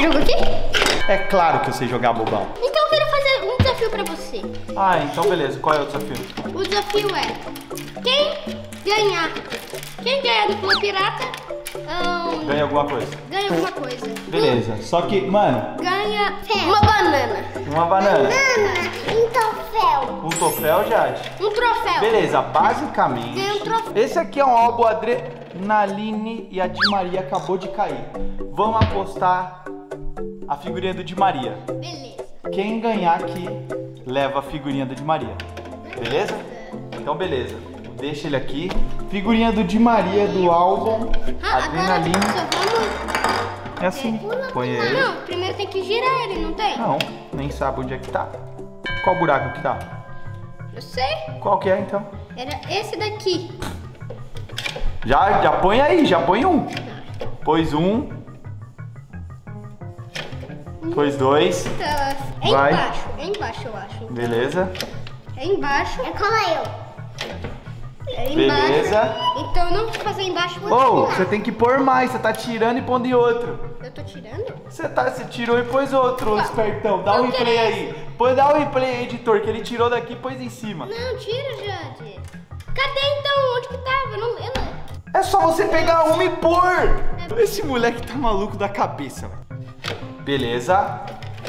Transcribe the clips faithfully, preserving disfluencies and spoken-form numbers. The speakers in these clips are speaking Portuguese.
esse jogo aqui? É claro que eu sei jogar, bobão. Então eu quero fazer um desafio pra você. Ah, então beleza. Qual é o desafio? O desafio é... Quem ganhar... Quem ganhar do Clube Pirata... Um, Ganha alguma coisa. ganha alguma coisa. Beleza. Só que, mano... Ganha uma banana. Uma banana. Banana. Um troféu. Um troféu, Jade? Um troféu. Beleza, basicamente... Ganha um troféu. Esse aqui é um álbum Adrenaline e a Di Maria acabou de cair. Vamos apostar a figurinha do Di Maria. Beleza. Quem ganhar aqui, leva a figurinha do Di Maria. Beleza? Então, beleza. Deixa ele aqui. Figurinha do Di Maria do álbum Ah, Adrenaline. agora só vamos... É assim. Põe ele. Não, primeiro tem que girar ele, não tem? Não, nem sabe onde é que tá. Qual buraco que tá? Eu sei. Qual que é, então? Era esse daqui. Já, já põe aí, já põe um. Pôs um. Pôs dois. Tá, é Vai. embaixo. É embaixo, eu acho. Beleza. É embaixo. É como eu. É embaixo. Beleza. Então eu não vou fazer embaixo. Vou Ô, tirar. você tem que pôr mais. Você tá tirando e pondo em outro. Eu tô tirando? Você, tá, você tirou e pôs outro, ô Qual? espertão. Dá Qual um que replay é aí. Põe, dá um replay aí, editor, que ele tirou daqui e pôs em cima. Não, tira, Jade. Cadê então? Onde que tava? Eu não, eu não... É só você pegar uma e pôr. Esse moleque tá maluco da cabeça, velho. Beleza.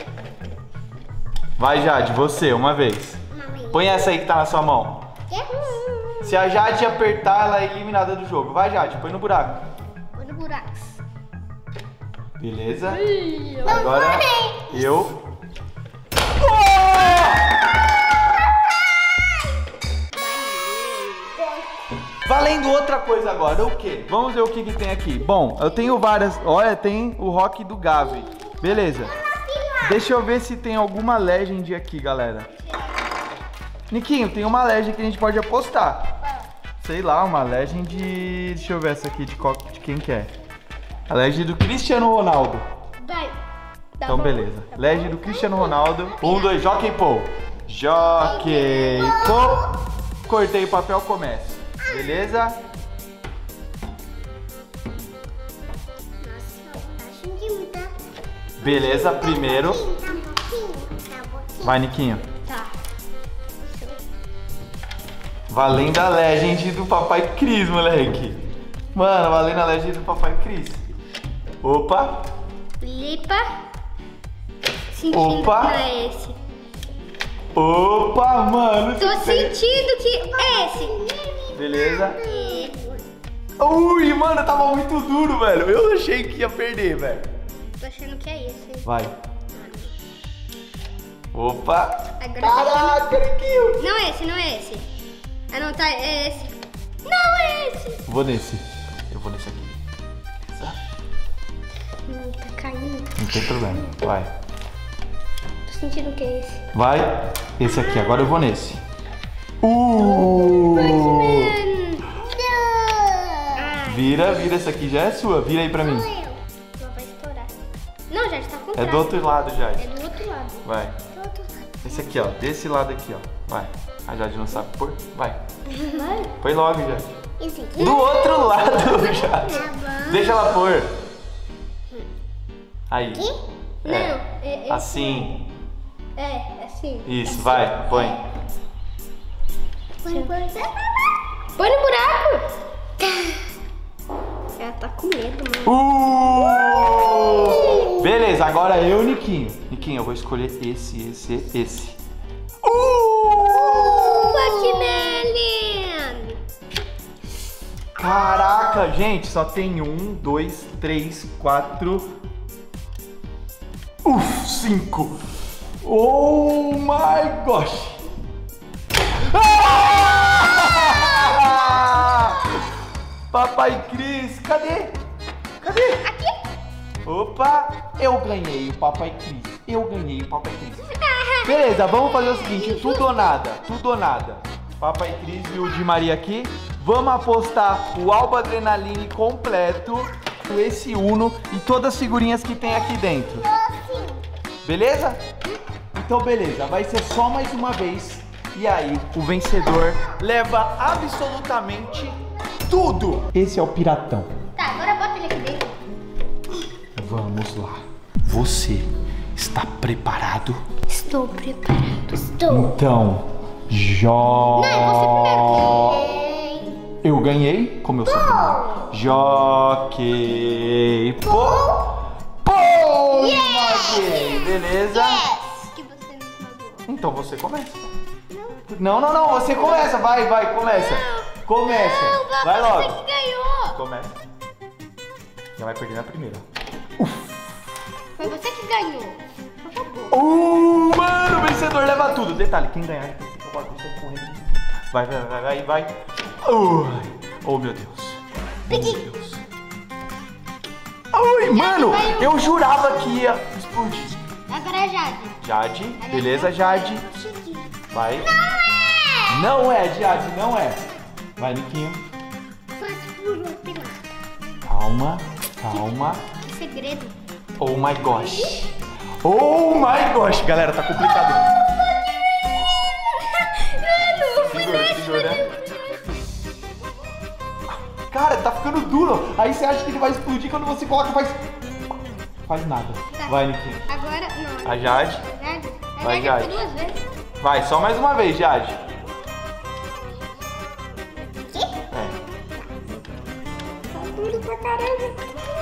Vai, Jade, você, uma vez. Põe essa aí que tá na sua mão. Se a Jade apertar, ela é eliminada do jogo. Vai, Jade, põe no buraco. Põe no buraco. Beleza. Ih, eu- Agora foi. eu. Valendo outra coisa agora, o quê? Vamos ver o que que tem aqui. Bom, eu tenho várias. Olha, tem o rock do Gavi. Beleza. Deixa eu ver se tem alguma legend aqui, galera. Niquinho, tem uma legend que a gente pode apostar. Sei lá, uma legend de... Deixa eu ver essa aqui de, qual... de quem que é. A legend do Cristiano Ronaldo. Vai. Tá Então bom. beleza. Tá Legend do Cristiano Ronaldo. Um, dois, Jockey Paul. Jockey Paul. Cortei o papel, começa. Beleza? Beleza, primeiro. Vai, Niquinho. Tá. Valendo a Legend do Papai Cris, moleque. Mano, valendo a Legend do Papai Cris. Opa. Lipa. Sentindo Opa. que é esse. Opa, mano. Tô você- sentindo que é esse. Beleza. E... Ui, mano, tava muito duro, velho. Eu achei que ia perder, velho. Tô achando que é esse. Vai. Opa. Agora Caraca, Niquinho. tá... Não é esse, não é esse. Ah, não, tá, é esse. Não é esse. Vou nesse. Eu vou nesse aqui. Hum, tá caindo. Não tem problema. Vai. Tô sentindo que é esse. Vai. Esse aqui. Agora eu vou nesse. Uh! Batman. Ah, Vira, vira. Essa aqui já é sua. Vira aí pra mim. sou eu. Não vai estourar. Não, já está com É do outro lado, É Jade. do outro lado. Vai. Do outro lado. Esse aqui, ó. Desse lado aqui, ó. Vai. A Jade não sabe pôr. Vai. Vai. Põe logo, Jade. Esse aqui. Do outro lado, Jade. Tá bom. Deixa ela pôr. Aí. Não, É. é, é, Assim. é, assim. Isso, vai. Põe. Põe, põe. Põe no buraco. Ela tá com medo, mano. Uh! Beleza, agora eu, Niquinho. Niquinho, eu vou escolher esse, esse, esse. Uh! Batman. Caraca, gente, só tem um, dois, três, quatro. Uf, cinco. Oh my gosh. Ah! Papai Cris, cadê? Cadê? Aqui. Opa, eu ganhei o Papai Cris. Eu ganhei o Papai Cris. Beleza, vamos fazer o seguinte, tudo ou nada, tudo ou nada. Papai Cris e o Di Maria aqui. Vamos apostar o Alba Adrenaline completo, esse Uno e todas as figurinhas que tem aqui dentro. Beleza? Então beleza, vai ser só mais uma vez. E aí, o vencedor leva absolutamente tudo. Esse é o piratão. Tá, agora bota ele aqui dentro. Vamos lá. Você está preparado? Estou preparado. Estou. Então, Jó... Não, você primeiro. Eu ganhei? Como eu sou primeiro? Jockey. Pô. Pô. Yes. Beleza? Yes. Que você me esmagou. Então você começa. Não, não, não. Você começa. Vai, vai. Começa. Começa. Não, papai, vai logo. você que ganhou. Começa. Já vai perder na primeira. Foi você que ganhou. Por favor. Uh, mano, o vencedor leva tudo. Detalhe, quem ganhar, tem que acabar com você correndo. Vai, vai, vai, vai, vai. Uh, oh, meu Deus. Peguei. Oh, meu Deus. Ai, mano, eu jurava que ia explodir. Agora é Jade. Jade, beleza, Jade. Vai. Não é! Não é, Jade, não é. Vai, Niquinho. Calma, calma. Que segredo. Oh my gosh. Oh my gosh, galera, tá complicado. Segura, segura. Cara, tá ficando duro. Aí você acha que ele vai explodir quando você coloca faz... Faz nada. Tá. Vai, Niquinho. Agora, não. A Jade. Jade. A Vai, Jade Jade. foi duas vezes. Vai, só mais uma vez, Jade. Que? É. Tá duro pra caramba.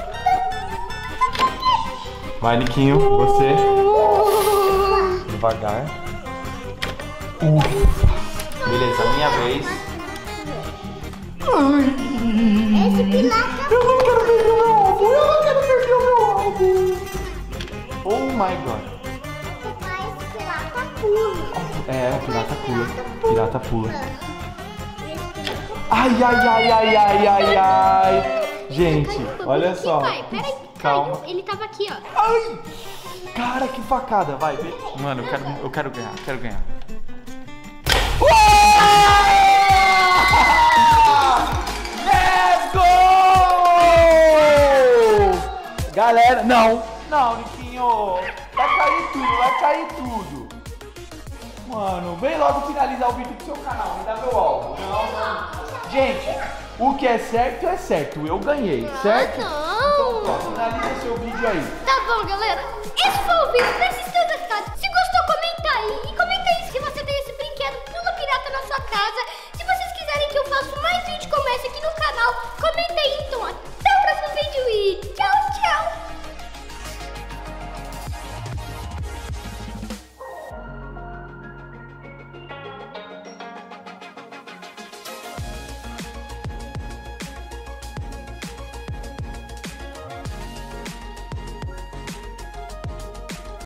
Vai, Niquinho, você. Devagar. Ufa. Beleza, minha vez. Ai. Esse pilar tá... Eu não quero perder o meu alvo. Eu não quero perder o meu alvo. Oh my god. Papai, esse pilar tá puro. É, pirata pula. Pirata pula. Ai, ai, ai, ai, ai, ai, ai. Gente, olha só. Pai, peraí. Calma. Caiu. Ele tava aqui, ó. Ai! Cara, que facada. Vai, vem. Mano, eu quero, eu quero ganhar, quero ganhar. Let's go! Galera, não. Não, Niquinho. Vai cair tudo, vai cair tudo. Mano, vem logo finalizar o vídeo do seu canal. Me dá meu alvo. Não, não. Gente, o que é certo é certo. Eu ganhei, certo? Ah, não. Então, ó, finaliza seu vídeo aí. Tá bom, galera. Esse foi o vídeo desse